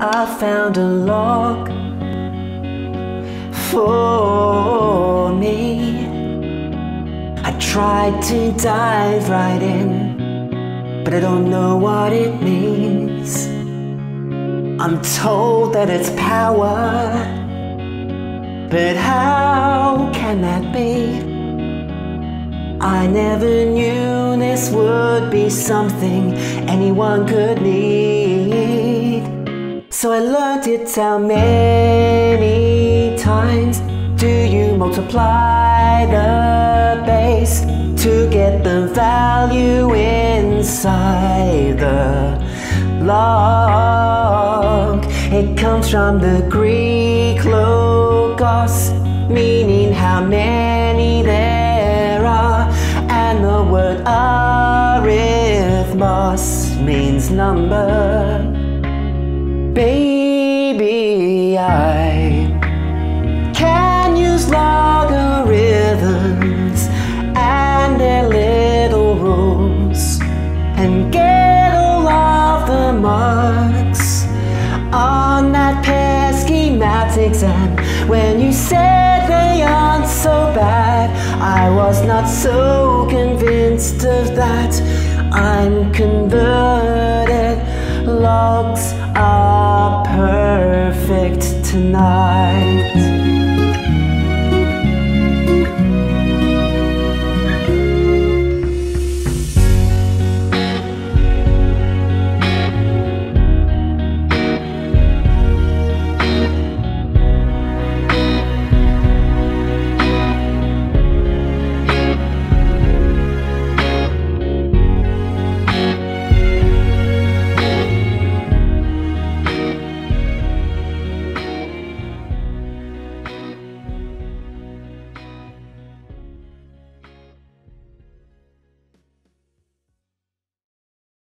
I found a log for me. I tried to dive right in, but I don't know what it means. I'm told that it's power, but how can that be? I never knew this would be something anyone could need. So I learned it how many times do you multiply the base to get the value inside the log. It comes from the Greek logos, meaning how many there are, and the word arithmos means number. Baby, I can use logarithms and their little rules and get all of the marks on that pesky maths exam. When you said they aren't so bad, I was not so convinced of that. I'm convinced